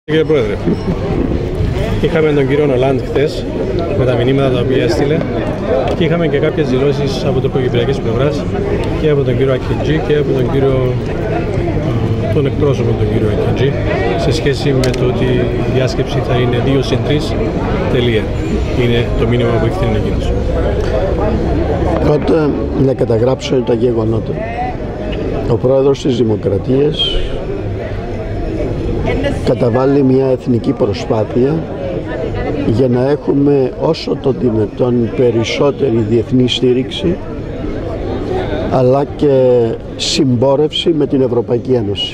Κύριε Πρόεδρε, είχαμε τον κύριο Ολάντ χθες με τα μηνύματα τα οποία έστειλε και είχαμε και κάποιες δηλώσεις από το προκυπριακής πλευράς και από τον κύριο Ακιντζή και από τον εκπρόσωπο τον κύριο Ακιντζή σε σχέση με το ότι η διάσκεψη θα είναι 2+3 τελεία. Είναι το μήνυμα που έχει την εκείνος. Πρώτα να καταγράψω τα γεγονότα. Ο πρόεδρος της Δημοκρατίας καταβάλει μια εθνική προσπάθεια για να έχουμε όσο το δυνατόν περισσότερη διεθνή στήριξη αλλά και συμπόρευση με την Ευρωπαϊκή Ένωση.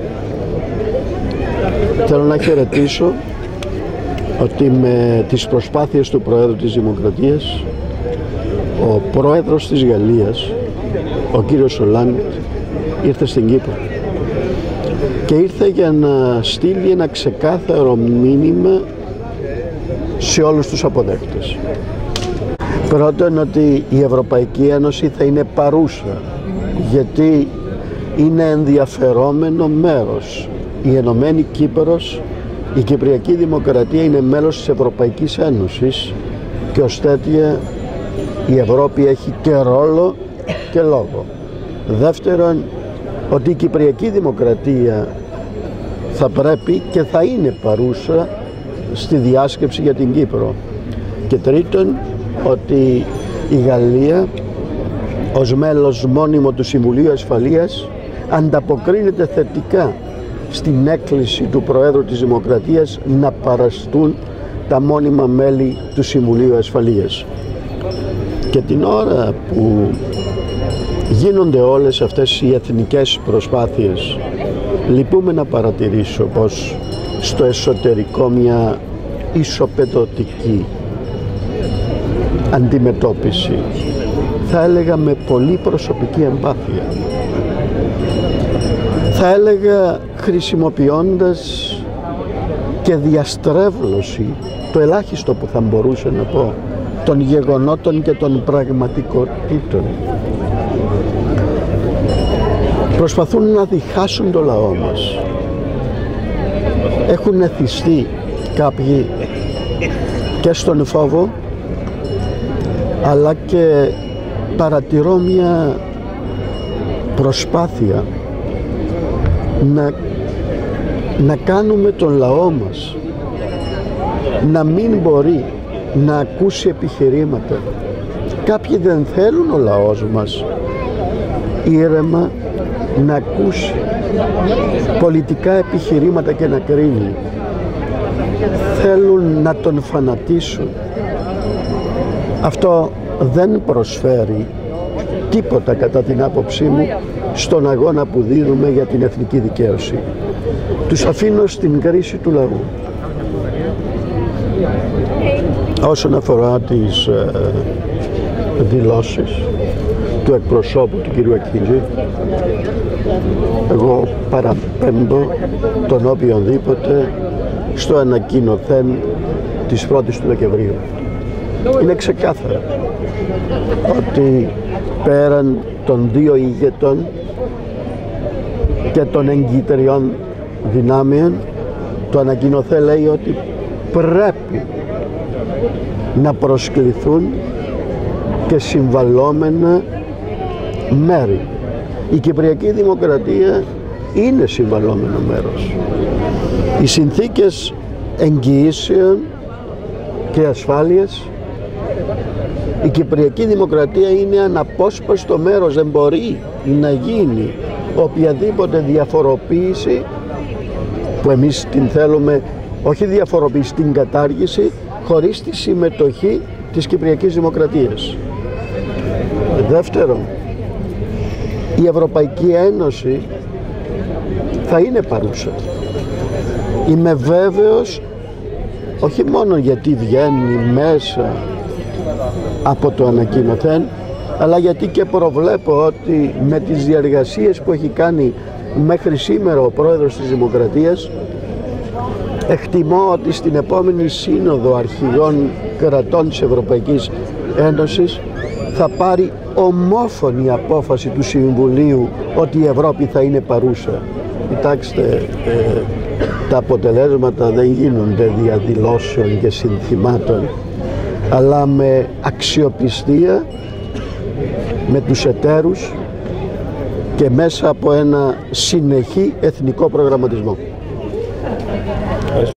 Θέλω να χαιρετήσω ότι με τις προσπάθειες του Προέδρου της Δημοκρατίας ο Πρόεδρος της Γαλλίας, ο κύριος Ολάντ, ήρθε στην Κύπρο και ήρθε για να στείλει ένα ξεκάθαρο μήνυμα σε όλους τους αποδέκτες. Πρώτον, ότι η Ευρωπαϊκή Ένωση θα είναι παρούσα γιατί είναι ενδιαφερόμενο μέρος. Η Ενωμένη Κύπρος, η Κυπριακή Δημοκρατία είναι μέλος της Ευρωπαϊκής Ένωσης και ως τέτοια η Ευρώπη έχει και ρόλο και λόγο. Δεύτερον, ότι η Κυπριακή Δημοκρατία θα πρέπει και θα είναι παρούσα στη διάσκεψη για την Κύπρο. Και τρίτον, ότι η Γαλλία ως μέλος μόνιμο του Συμβουλίου Ασφαλείας ανταποκρίνεται θετικά στην έκκληση του Προέδρου της Δημοκρατίας να παραστούν τα μόνιμα μέλη του Συμβουλίου Ασφαλείας. Και την ώρα που γίνονται όλες αυτές οι εθνικές προσπάθειες, λυπούμε να παρατηρήσω πως στο εσωτερικό μια ισοπεδωτική αντιμετώπιση, θα έλεγα με πολύ προσωπική εμπάθεια, θα έλεγα χρησιμοποιώντας και διαστρέβλωση, το ελάχιστο που θα μπορούσα να πω, των γεγονότων και των πραγματικότητων. Προσπαθούν να διχάσουν το λαό μας. Έχουν εθιστεί κάποιοι και στον φόβο, αλλά και παρατηρώ μια προσπάθεια να κάνουμε τον λαό μας να μην μπορεί να ακούσει επιχειρήματα. Κάποιοι δεν θέλουν ο λαός μας ήρεμα να ακούσει πολιτικά επιχειρήματα και να κρίνει. Θέλουν να τον φανατίσουν. Αυτό δεν προσφέρει τίποτα κατά την άποψή μου στον αγώνα που δίνουμε για την εθνική δικαίωση. Τους αφήνω στην κρίση του λαού. Όσον αφορά τις δηλώσεις του εκπροσώπου του κ. Ακιντζή, εγώ παραπέμπω τον οποιονδήποτε στο ανακοινωθέν της 1ης του Δεκεμβρίου. Είναι ξεκάθαρο ότι πέραν των δύο ηγετών και των εγκυτριών δυνάμεων, το ανακοινωθέν λέει ότι πρέπει να προσκληθούν και συμβαλόμενα μέρη. Η Κυπριακή Δημοκρατία είναι συμβαλόμενο μέρος. Οι συνθήκες εγγυήσεων και ασφάλειας, η Κυπριακή Δημοκρατία είναι αναπόσπαστο μέρος. Δεν μπορεί να γίνει οποιαδήποτε διαφοροποίηση, που εμείς την θέλουμε, όχι διαφοροποίηση, την κατάργηση, χωρίς τη συμμετοχή της Κυπριακής Δημοκρατίας. Δεύτερον, η Ευρωπαϊκή Ένωση θα είναι παρούσα. Είμαι βέβαιος, όχι μόνο γιατί βγαίνει μέσα από το ανακοινωθέν, αλλά γιατί και προβλέπω ότι με τις διαργασίες που έχει κάνει μέχρι σήμερα ο Πρόεδρος της Δημοκρατίας, εκτιμώ ότι στην επόμενη σύνοδο αρχηγών κρατών της Ευρωπαϊκής Ένωσης θα πάρει ομόφωνη απόφαση του Συμβουλίου ότι η Ευρώπη θα είναι παρούσα. Κοιτάξτε, τα αποτελέσματα δεν γίνονται διαδηλώσεων και συνθημάτων, αλλά με αξιοπιστία, με τους εταίρους και μέσα από ένα συνεχή εθνικό προγραμματισμό.